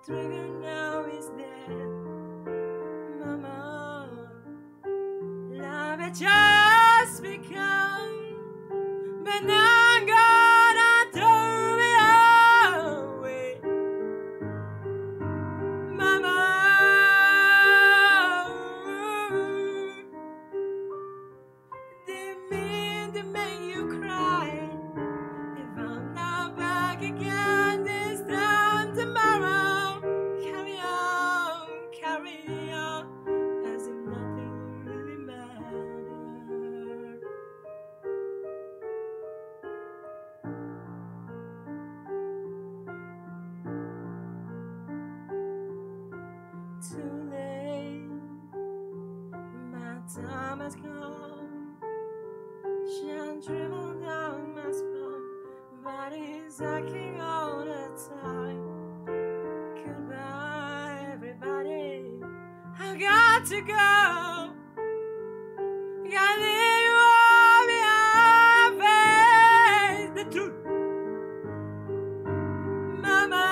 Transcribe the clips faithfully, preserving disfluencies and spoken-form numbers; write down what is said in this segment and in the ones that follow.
trigger now is dead. Mama, love had just begun, but now I'm gonna throw it away. Mama, didn't mean to make you cry. If I'm not back again this time tomorrow, carry on, carry on, as if nothing really mattered. Too late, my time has come. Shine driven down my spine, body's aching all the time. Goodbye, everybody. I got to go. Gotta leave you all behind. Face the truth, Mama.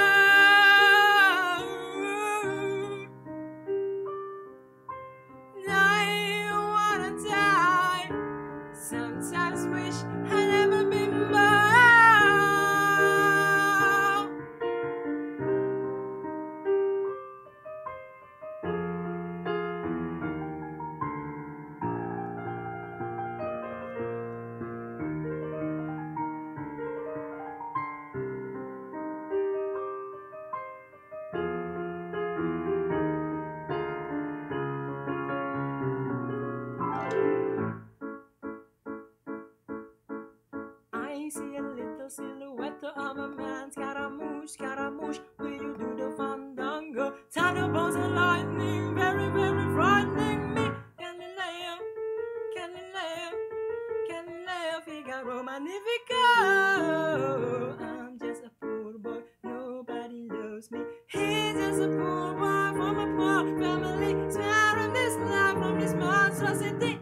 I wanna die. Sometimes wish I'd never been born. I see a little silhouette of a man. Scaramouche, Scaramouche, will you do the fandango? Thunderbolts and lightning, very, very frightening me. Galileo, Galileo, Galileo, Figaro, Magnifico. I'm just a poor boy, nobody loves me. He's just a poor boy from a poor family, sparing this life from this monstrosity.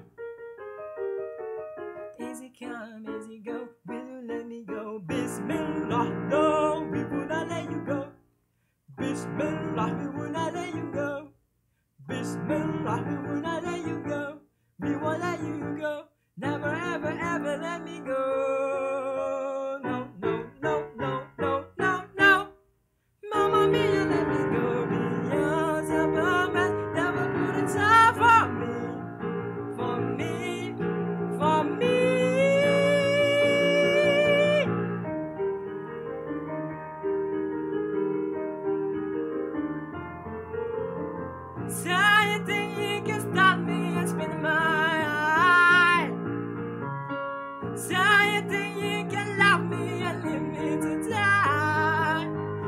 Easy come, easy go, will you let me go? Bismillah, no, we will not let you go. Bismillah, we will not let you go. Bismillah, we will not let you go. We won't let you go. Never, ever, ever let me go. No, no, no, no, no, no, no. Mama mia, let me go. Beyond your promise, never put it time for me, for me, for me. Say you think you can stop me and spin my eye. Say you think you can love me and leave me to die.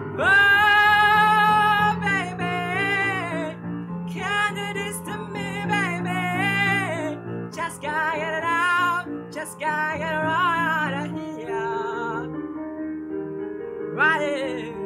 Oh, baby, can't do this to me, baby. Just gotta get it out, just gotta get it right out of here. Right here.